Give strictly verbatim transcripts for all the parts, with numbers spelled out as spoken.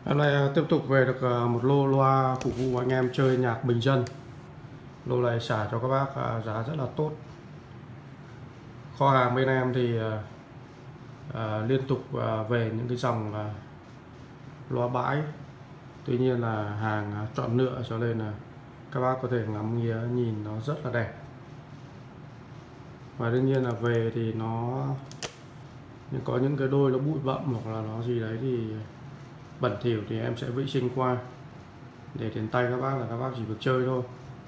Hôm nay tiếp tục về được một lô loa phục vụ anh em chơi nhạc bình dân. Lô này xả cho các bác giá rất là tốt. Kho hàng bên em thì à, liên tục à, về những cái dòng à, loa bãi. Tuy nhiên là hàng chọn lựa, cho nên là các bác có thể ngắm nghía nhìn nó rất là đẹp. Và đương nhiên là về thì nó có những cái đôi nó bụi bặm hoặc là nó gì đấy thì bẩn thỉu thì em sẽ vệ sinh qua, để đến tay các bác là các bác chỉ việc chơi thôi.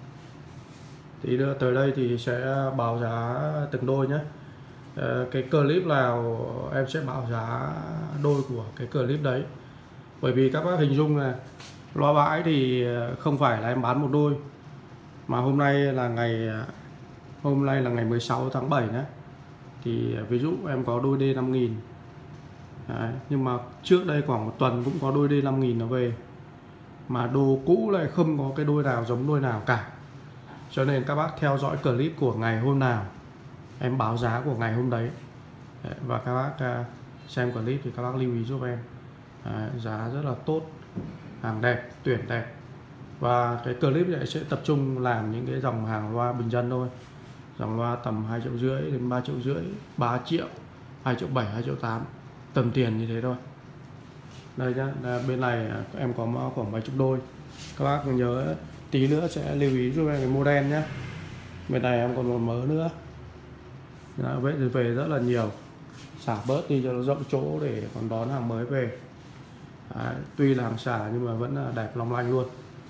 Thì nữa tới đây thì sẽ báo giá từng đôi nhé. Cái clip nào em sẽ báo giá đôi của cái clip đấy, bởi vì các bác hình dung là loa bãi thì không phải là em bán một đôi, mà hôm nay là ngày hôm nay là ngày mười sáu tháng bảy nhé. Thì ví dụ em có đôi D năm nghìn. Đấy, nhưng mà trước đây khoảng một tuần cũng có đôi D năm nghìn nó về, mà đồ cũ lại không có cái đôi nào giống đôi nào cả. Cho nên các bác theo dõi clip của ngày hôm nào em báo giá của ngày hôm đấy. Đấy, và các bác xem clip thì các bác lưu ý giúp em. Đấy, giá rất là tốt, hàng đẹp, tuyển đẹp. Và cái clip này sẽ tập trung làm những cái dòng hàng loa bình dân thôi, dòng loa tầm hai triệu rưỡi đến ba triệu rưỡi, ba triệu, hai triệu bảy, hai triệu tám, tầm tiền như thế thôi. Đây nhá, bên này em có khoảng mấy chục đôi. Các bác nhớ tí nữa sẽ lưu ý giúp em cái model nhé. Bên này em còn một mớ nữa. Đã, vậy thì về rất là nhiều, xả bớt đi cho nó rộng chỗ để còn đón hàng mới về. Đấy, tuy là hàng xả nhưng mà vẫn là đẹp long lanh luôn,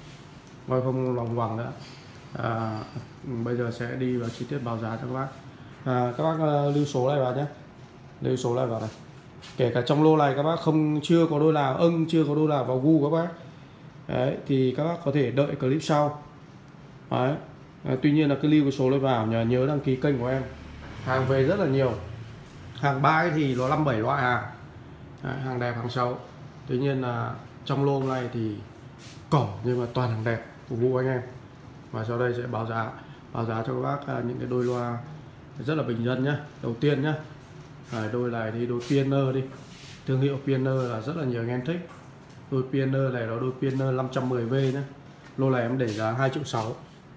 coi không lòng vòng nữa. À, bây giờ sẽ đi vào chi tiết báo giá cho các bác. À, các bác uh, lưu số này vào nhé, lưu số này vào này. Kể cả trong lô này các bác không chưa có đôi nào ưng, chưa có đôi nào vào gu các bác. Đấy, thì các bác có thể đợi clip sau. Đấy. À, tuy nhiên là cứ lưu cái số này vào, nhờ nhớ đăng ký kênh của em. Hàng về rất là nhiều. Hàng bãi thì nó năm bảy loại hàng. Đấy, hàng đẹp, hàng xấu. Tuy nhiên là trong lô này thì cỏ nhưng mà toàn hàng đẹp phục vụ anh em. Và sau đây sẽ báo giá báo giá cho các bác những cái đôi loa rất là bình dân nhá. Đầu tiên nhá, à, đôi này thì đôi Pioneer đi. Thương hiệu Pioneer là rất là nhiều anh em thích. Đôi Pioneer này là đôi Pioneer năm trăm mười V nhé. Lô này em để giá hai triệu sáu.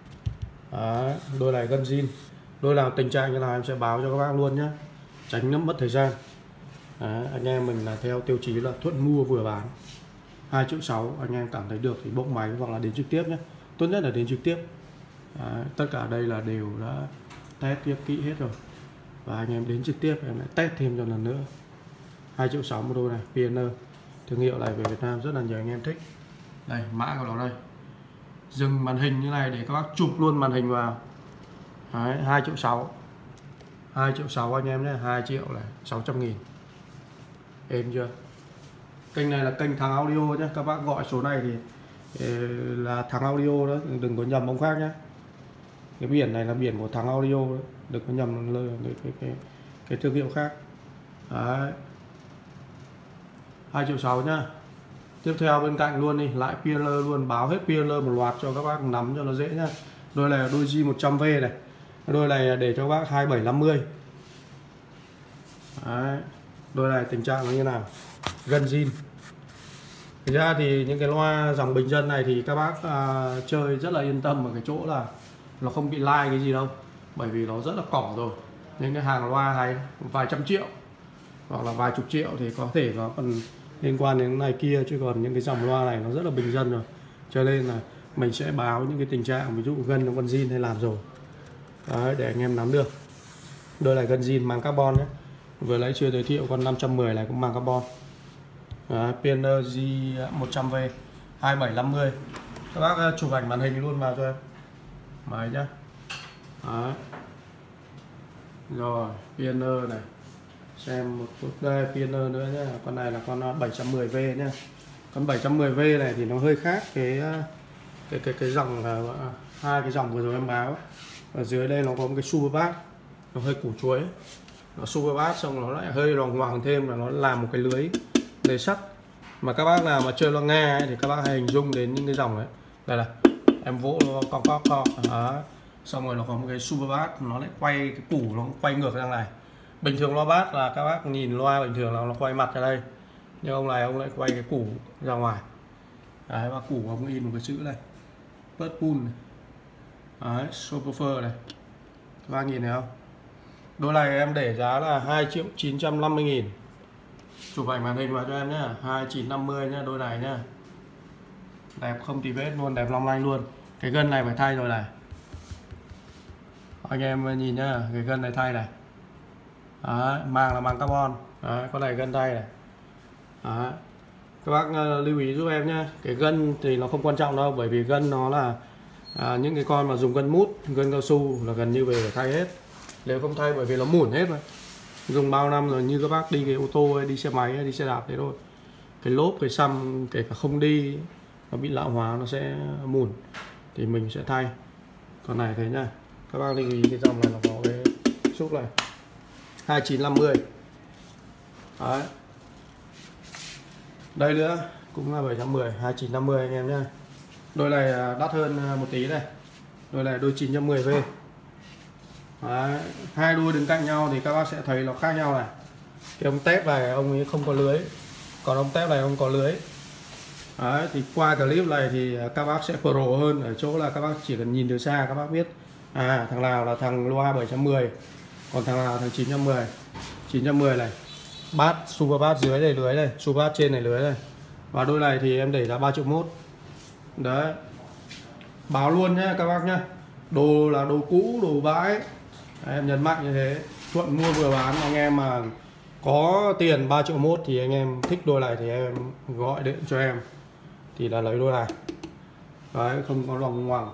Đấy, đôi này gân zin. Đôi nào tình trạng như nào em sẽ báo cho các bác luôn nhé, tránh nó mất thời gian. Đấy, anh em mình là theo tiêu chí là thuận mua vừa bán. Hai triệu sáu, anh em cảm thấy được thì bốc máy hoặc là đến trực tiếp nhé. Tốt nhất là đến trực tiếp. Đấy, tất cả đây là đều đã test tiếp kỹ hết rồi. Và anh em đến trực tiếp em lại test thêm cho lần nữa. Hai triệu sáu một đôi này, Pioneer. Thương hiệu này về Việt Nam rất là nhiều anh em thích. Đây, mã của nó đây. Dừng màn hình như này để các bác chụp luôn màn hình vào. Đấy, hai triệu sáu. hai triệu sáu anh em nhé, hai triệu này, sáu trăm nghìn. Êm chưa? Kênh này là kênh Thắng Audio nhé. Các bác gọi số này thì là Thắng Audio đó, đừng có nhầm ông khác nhé. Cái biển này là biển của Thắng Audio đó, đừng có nhầm cái, cái, cái, cái thương hiệu khác. Đấy, hai triệu sáu nhá. Tiếp theo bên cạnh luôn đi, lại Pioneer luôn, báo hết Pioneer một loạt cho các bác nắm cho nó dễ nhá. Đôi này là đôi G một trăm V này. Đôi này để cho các bác hai bảy năm mươi. Đấy, đôi này tình trạng nó như nào? Gân zin. Thực ra thì những cái loa dòng bình dân này thì các bác à, chơi rất là yên tâm ở cái chỗ là nó không bị lai cái gì đâu, bởi vì nó rất là cỏ rồi. Những cái hàng loa này vài trăm triệu hoặc là vài chục triệu thì có thể nó còn liên quan đến này kia, chứ còn những cái dòng loa này nó rất là bình dân rồi. Cho nên là mình sẽ báo những cái tình trạng ví dụ gân nó còn zin hay làm rồi. Đấy, để anh em nắm được. Đôi này gân zin mang carbon nhé. Vừa nãy chưa giới thiệu con năm trăm mười này cũng mang carbon. Đấy, Pioneer G một trăm V hai bảy năm mươi. Các bác chụp ảnh màn hình luôn vào cho em. Máy nhá. Đấy. Rồi, Pioneer này. Xem một chút đây, Pioneer nữa nhé. Con này là con bảy trăm mười V nhé. Con bảy trăm mười V này thì nó hơi khác cái cái cái cái dòng hai cái dòng vừa rồi em báo. Ở dưới đây nó có một cái super bass, nó hơi củ chuối. Nó super bass xong nó lại hơi loằng ngoằng thêm là nó làm một cái lưới lưới sắt. Mà các bác nào mà chơi loa nghe ấy, thì các bác hãy hình dung đến những cái dòng đấy. Đây là em vỗ nó cong cong cong. Đó. Xong rồi nó có một cái super bass, nó lại quay cái củ nó quay ngược ra này. Bình thường loa bass là các bác nhìn loa bình thường là nó quay mặt ra đây. Nhưng ông này ông lại quay cái củ ra ngoài. Đấy, và củ ông in một cái chữ này Purple này. Đấy, subwoofer này. Các bác nhìn thấy không? Đôi này em để giá là hai triệu chín trăm năm mươi nghìn. Chụp ảnh màn hình vào cho em nhé, hai triệu chín trăm năm mươi nhá, đôi này nhá. Đẹp không tì vết luôn, đẹp long lanh luôn. Cái gân này phải thay rồi này. Anh em nhìn nhá, cái gân này thay này. Đấy, màng là màng carbon. Đấy, con này gân thay này. Đấy. Các bác uh, lưu ý giúp em nhé. Cái gân thì nó không quan trọng đâu, bởi vì gân nó là à, những cái con mà dùng gân mút, gân cao su là gần như về phải thay hết. Nếu không thay bởi vì nó mủn hết rồi. Dùng bao năm rồi, như các bác đi cái ô tô hay đi xe máy hay đi xe đạp thế thôi. Cái lốp, cái xăm kể cả không đi nó bị lão hóa, nó sẽ mủn thì mình sẽ thay. Con này thế nhá. Các bác lưu ý cái dòng này nó có cái xúc này hai triệu chín trăm năm mươi. Đấy. Đây nữa cũng là bảy trăm mười, hai triệu chín trăm năm mươi anh em nhá. Đôi này đắt hơn một tí này. Đôi này đôi chín trăm mười V. Đấy. Hai đuôi đứng cạnh nhau thì các bác sẽ thấy nó khác nhau này. Cái ông tép này ông ấy không có lưới, còn ông tép này ông có lưới. Đấy, thì qua clip này thì các bác sẽ pro hơn ở chỗ là các bác chỉ cần nhìn từ xa các bác biết à thằng nào là thằng loa bảy trăm mười, còn thằng nào là thằng chín trăm mười. chín trăm mười này, bát super bát dưới này lưới này, super bát trên này lưới này. Và đôi này thì em để ra ba triệu mốt. Đấy. Báo luôn nhé các bác nhé. Đồ là đồ cũ, đồ bãi. Đấy, em nhấn mạnh như thế. Thuận mua vừa bán. Anh em mà có tiền ba triệu mốt thì anh em thích đôi này thì em gọi điện cho em thì là lấy đôi này. Đấy, không có lòng ngoằng.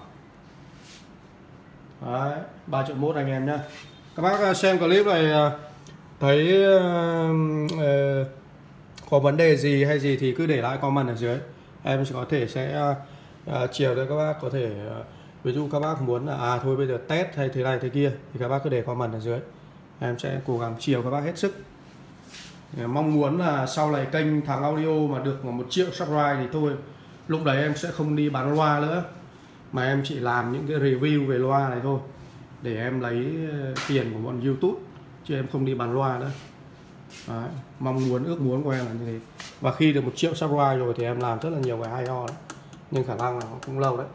Đấy, ba triệu mốt anh em nhé. Các bác xem clip này thấy uh, uh, có vấn đề gì hay gì thì cứ để lại comment ở dưới. Em sẽ có thể sẽ uh, chiều cho các bác có thể uh, ví dụ các bác muốn là à thôi bây giờ test hay thế này thế kia thì các bác cứ để comment ở dưới. Em sẽ cố gắng chiều các bác hết sức. Mong muốn là sau này kênh Thắng Audio mà được một triệu subscribe thì thôi, lúc đấy em sẽ không đi bán loa nữa, mà em chỉ làm những cái review về loa này thôi để em lấy tiền của bọn YouTube, chứ em không đi bán loa nữa. Đấy, mong muốn ước muốn của em là như thế. Và khi được một triệu subscribe rồi thì em làm rất là nhiều cái hay ho đấy, nhưng khả năng là cũng lâu đấy.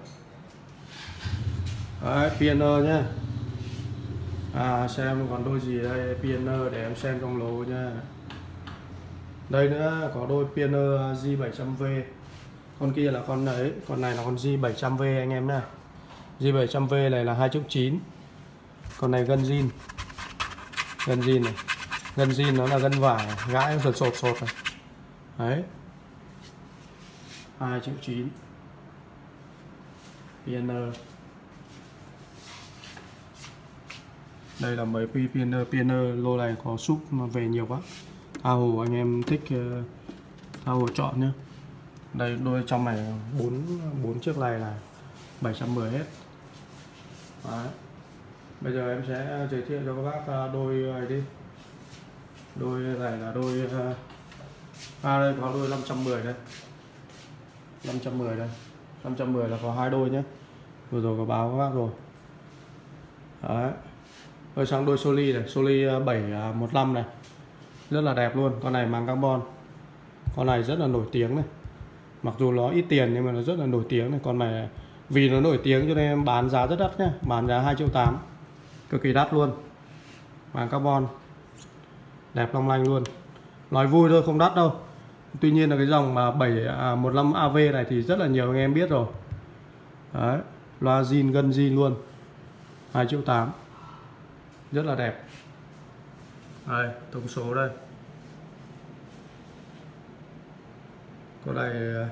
Đấy, piano nhá. À, xem còn đôi gì đây, piano để em xem trong lô nha. Đây nữa có đôi piano J bảy trăm V. Con kia là con ấy, con này là con J bảy trăm V anh em nha. J bảy trăm V này là hai triệu chín. Con này gân zin. Gân zin này. Gân zin nó là gân vải, gãi sột sột sột này. Đấy. hai triệu chín. Piano. Đây là mấy piano, piano lô này có súp mà về nhiều quá. Tha hồ anh em thích tha hồ chọn nhá. Đây đôi trong này bốn bốn chiếc này là bảy trăm mười hết. Đấy. Bây giờ em sẽ giới thiệu cho các bác đôi này đi. Đôi này là đôi à đây có đôi năm trăm mười đây. năm trăm mười đây. năm trăm mười là có hai đôi nhé. Vừa rồi có báo các bác rồi. Đấy. Rồi sang đôi Soli này, Soli bảy một năm này. Rất là đẹp luôn, con này màng carbon. Con này rất là nổi tiếng này. Mặc dù nó ít tiền nhưng mà nó rất là nổi tiếng này. Con này vì nó nổi tiếng cho nên em bán giá rất đắt nhá, bán giá hai triệu tám. Cực kỳ đắt luôn. Màng carbon. Đẹp long lanh luôn. Nói vui thôi không đắt đâu. Tuy nhiên là cái dòng mà bảy một năm A V này thì rất là nhiều anh em biết rồi. Đấy, loa zin gân zin luôn. hai triệu tám. Rất là đẹp. Đây, thông số đây. Con này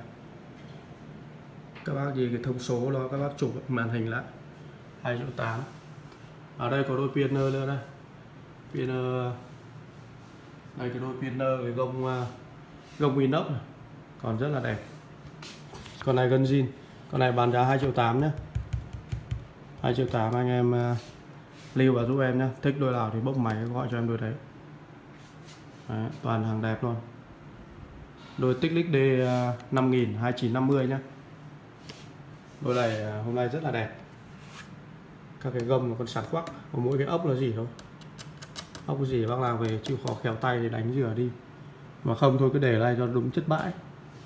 các bác gì cái thông số đó các bác chụp màn hình lại. hai triệu tám. Ở đây có đôi piano nữa đây. Piano. Đây cái đôi piano cái gông gông inox này. Còn rất là đẹp. Con này gân zin. Con này bán giá hai triệu tám nhé. hai triệu tám anh em lưu vào giúp em nhé. Thích đôi nào thì bốc máy gọi cho em đôi đấy. Đấy, toàn hàng đẹp luôn. Đôi tích lích D năm nghìn hai triệu chín trăm năm mươi nhé. Đôi này hôm nay rất là đẹp. Các cái gông nó còn sạc quắc. Có mỗi cái ốc là gì thôi. Ốc cái gì bác làm về chịu khó khéo tay thì đánh rửa đi. mà không thôi cứ để lại cho đúng chất bãi.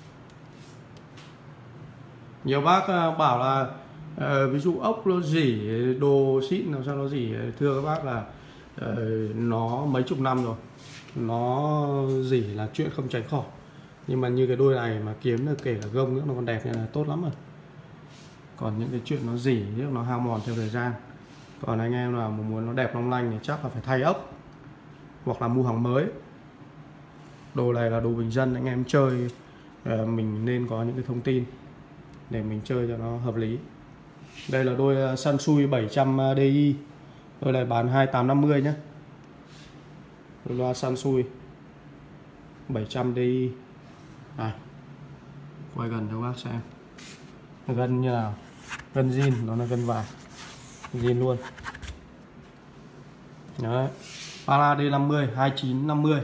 Nhiều bác bảo là uh, ví dụ ốc nó rỉ đồ xịn làm sao nó rỉ, thưa các bác là uh, nó mấy chục năm rồi, nó rỉ là chuyện không tránh khỏi. Nhưng mà như cái đôi này mà kiếm được kể cả gông nữa nó còn đẹp như là tốt lắm rồi. Còn những cái chuyện nó rỉ nó hao mòn theo thời gian. Còn anh em nào mà muốn nó đẹp long lanh thì chắc là phải thay ốc hoặc là mua hàng mới. Đồ này là đồ bình dân, anh em chơi mình nên có những cái thông tin để mình chơi cho nó hợp lý. Đây là đôi Sansui bảy trăm D I, đôi này bán hai tám năm mươi nhé. Đôi loa Sansui bảy trăm D I này, quay gần cho bác xem gân như nào, gân zin, nó là gân vàng zin luôn. Đấy, Pala D năm mươi hai chín năm mươi.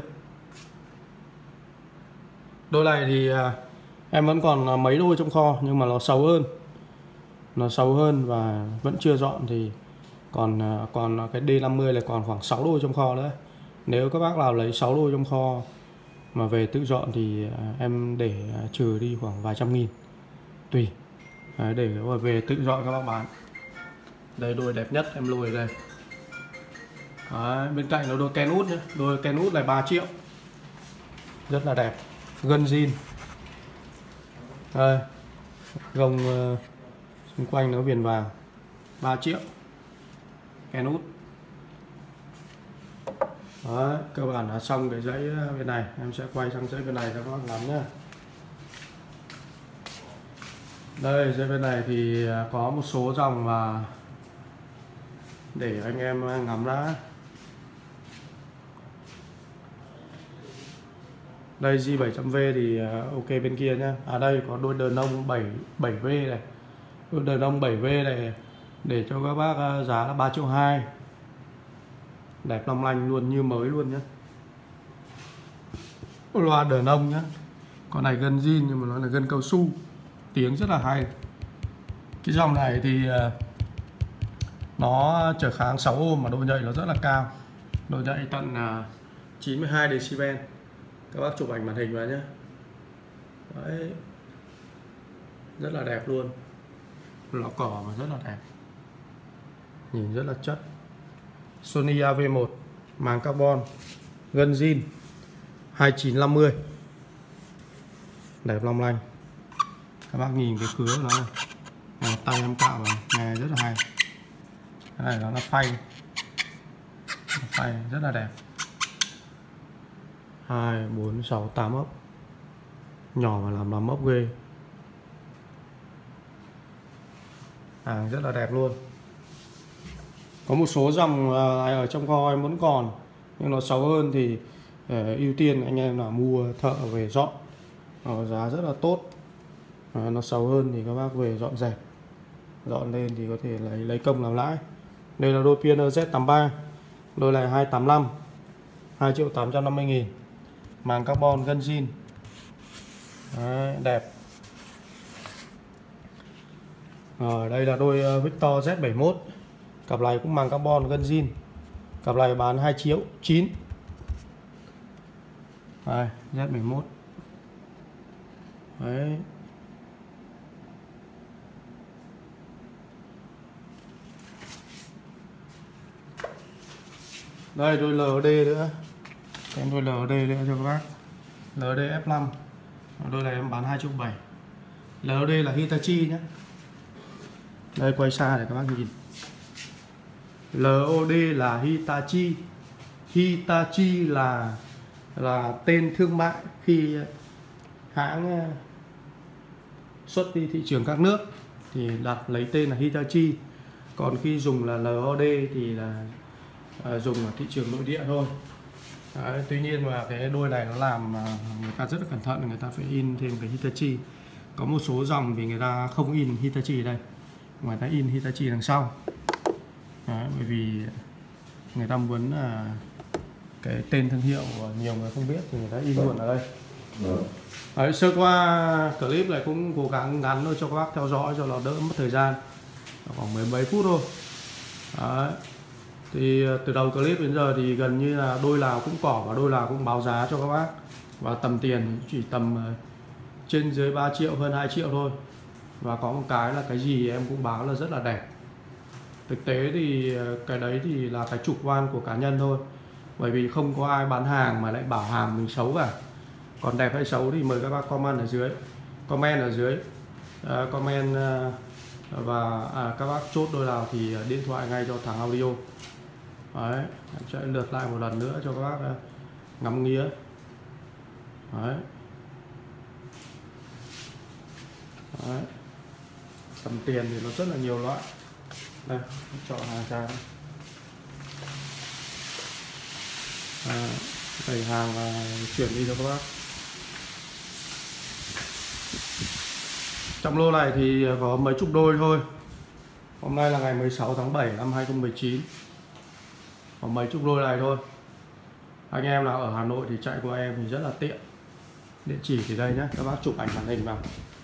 Đôi này thì em vẫn còn mấy đôi trong kho nhưng mà nó xấu hơn, nó xấu hơn và vẫn chưa dọn, thì còn còn cái D năm mươi này còn khoảng sáu đôi trong kho nữa. Nếu các bác nào lấy sáu đôi trong kho mà về tự dọn thì em để trừ đi khoảng vài trăm nghìn tùy. Đấy, để về tự dọn các bác bán. Đây đôi đẹp nhất em lôi đây. Đấy, bên cạnh nó đôi Kenwood nhé, đôi Kenwood này ba triệu, rất là đẹp, gân zin. Đây, gông uh, xung quanh nó viền vàng, ba triệu Kenwood. Đấy, cơ bản là xong cái dãy bên này, em sẽ quay sang dãy bên này cho các bác ngắm nhá. Đây, dãy bên này thì có một số dòng mà để anh em ngắm đã. Đây G bảy trăm V thì ok bên kia nhá. À đây có đôi đờn ông bảy V này. Đôi đờn ông bảy V này để cho các bác giá là ba triệu hai. Đẹp long lanh luôn, như mới luôn nhá. Loa đờn ông nhá. Con này gân zin nhưng mà nó là gân cao su, tiếng rất là hay. Cái dòng này thì nó trở kháng sáu ôm mà độ nhạy nó rất là cao, độ nhạy tận chín mươi hai decibel. Các bác chụp ảnh màn hình vào nhé. Đấy, rất là đẹp luôn, lọ cỏ mà rất là đẹp, nhìn rất là chất. Sony A V một màng carbon, gân zin hai chín năm mươi, đẹp long lanh. Các bác nhìn cái khứa của nó này, à, tay em cạo vào nghe rất là hay. Cái này nó là phay, phay rất là đẹp. Hai, bốn, sáu, tám ốc, nhỏ mà làm làm ốc ghê. Hàng rất là đẹp luôn. Có một số dòng này ở trong kho em vẫn còn, nhưng nó xấu hơn thì để ưu tiên anh em nào mua thợ về dọn, nó giá rất là tốt. À, nó xấu hơn thì các bác về dọn dẹp, dọn lên thì có thể lấy lấy công làm lãi. Đây là đôi Pioneer Z tám ba, đôi này hai tám năm, hai triệu tám trăm năm mươi nghìn, màng carbon gân zin. Đấy, đẹp. Ở đây là đôi Victor Z bảy mốt, cặp này cũng màng carbon gân zin, cặp này bán hai triệu chín. Đây, Z bảy mốt. Đấy. Đây đôi L D nữa, em đôi L D nữa cho các bác, L D F năm, đôi này em bán hai triệu bảy. L D là Hitachi nhé. Đây quay xa để các bác nhìn. L O D là Hitachi. Hitachi là là tên thương mại khi hãng xuất đi thị trường các nước thì đặt lấy tên là Hitachi. Còn khi dùng là L O D thì là à, dùng ở thị trường nội địa thôi. Đấy, tuy nhiên mà cái đôi này nó làm người ta rất là cẩn thận, người ta phải in thêm cái Hitachi. Có một số dòng thì người ta không in Hitachi ở đây, người ta in Hitachi đằng sau. Đấy, bởi vì người ta muốn là cái tên thương hiệu nhiều người không biết thì người ta in luôn ở đây. Đấy, sơ qua clip này cũng cố gắng ngắn thôi cho các bác theo dõi cho nó đỡ mất thời gian, khoảng mười mấy phút thôi. Đấy. Thì từ đầu clip đến giờ thì gần như là đôi nào cũng cỏ và đôi nào cũng báo giá cho các bác. và tầm tiền chỉ tầm trên dưới ba triệu, hơn hai triệu thôi. Và có một cái là cái gì em cũng báo là rất là đẹp. Thực tế thì cái đấy thì là cái chủ quan của cá nhân thôi, bởi vì không có ai bán hàng mà lại bảo hàng mình xấu cả. Còn đẹp hay xấu thì mời các bác comment ở dưới, comment ở dưới, uh, comment uh, và à, các bác chốt đôi nào thì điện thoại ngay cho thằng Audio. Đấy, em sẽ lượt lại một lần nữa cho các bác uh, ngắm nghía. Đấy. Đấy. Tầm tiền thì nó rất là nhiều loại. Đây, chọn hàng ra đây. À, đẩy hàng và chuyển đi cho các bác. Trong lô này thì có mấy chục đôi thôi. Hôm nay là ngày mười sáu tháng bảy năm hai không một chín. Có mấy chục đôi này thôi. Anh em nào ở Hà Nội thì chạy qua em thì rất là tiện. Địa chỉ thì đây nhé, các bác chụp ảnh màn hình vào.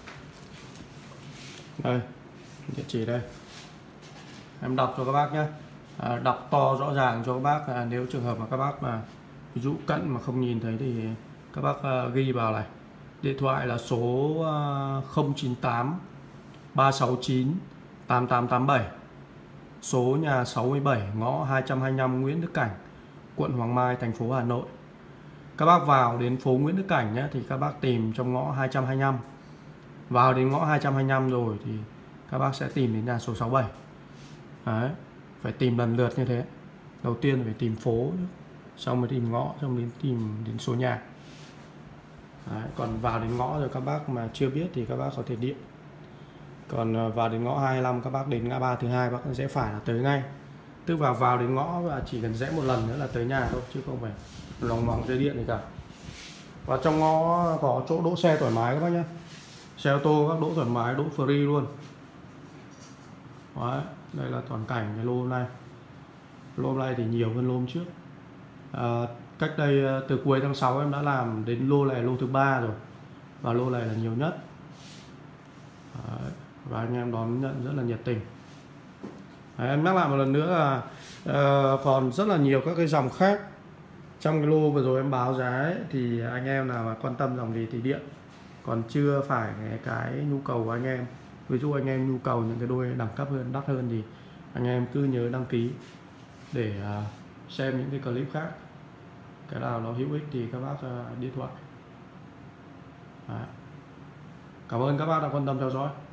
Đây, địa chỉ đây. Em đọc cho các bác nhé. À, đọc to rõ ràng cho các bác. À, nếu trường hợp mà các bác mà ví dụ cận mà không nhìn thấy thì các bác uh, ghi vào này. Điện thoại là số uh, không chín tám ba sáu chín tám tám tám bảy. Số nhà sáu mươi bảy ngõ hai trăm hai mươi lăm Nguyễn Đức Cảnh, quận Hoàng Mai, thành phố Hà Nội. Các bác vào đến phố Nguyễn Đức Cảnh nhé, thì các bác tìm trong ngõ hai trăm hai mươi lăm. Vào đến ngõ hai trăm hai mươi lăm rồi thì các bác sẽ tìm đến nhà số sáu mươi bảy. Đấy, phải tìm lần lượt như thế. Đầu tiên phải tìm phố, xong mới tìm ngõ, xong đến tìm đến số nhà. Đấy, còn vào đến ngõ rồi các bác mà chưa biết thì các bác có thể điện. Còn vào đến ngõ hai mươi lăm các bác đến ngã ba thứ hai bác sẽ phải là tới ngay. Tức vào vào đến ngõ và chỉ cần rẽ một lần nữa là tới nhà thôi, chứ không phải lòng vòng dây điện gì cả. Và trong ngõ có chỗ đỗ xe thoải mái các bác nhé. Xe ô tô các đỗ thoải mái, đỗ free luôn. Đấy, đây là toàn cảnh cái lô này. Lô này thì nhiều hơn lô trước. À, cách đây từ cuối tháng sáu em đã làm đến lô này lô thứ ba rồi. Và lô này là nhiều nhất. Đấy, và anh em đón nhận rất là nhiệt tình. Đấy, em nhắc lại một lần nữa là uh, còn rất là nhiều các cái dòng khác. Trong cái lô vừa rồi em báo giá ấy, thì anh em nào mà quan tâm dòng gì thì điện. Còn chưa phải cái nhu cầu của anh em. Ví dụ anh em nhu cầu những cái đôi đẳng cấp hơn, đắt hơn thì anh em cứ nhớ đăng ký để uh, xem những cái clip khác. Cái nào nó hữu ích thì các bác uh, điện thoại. Đấy. Cảm ơn các bác đã quan tâm theo dõi.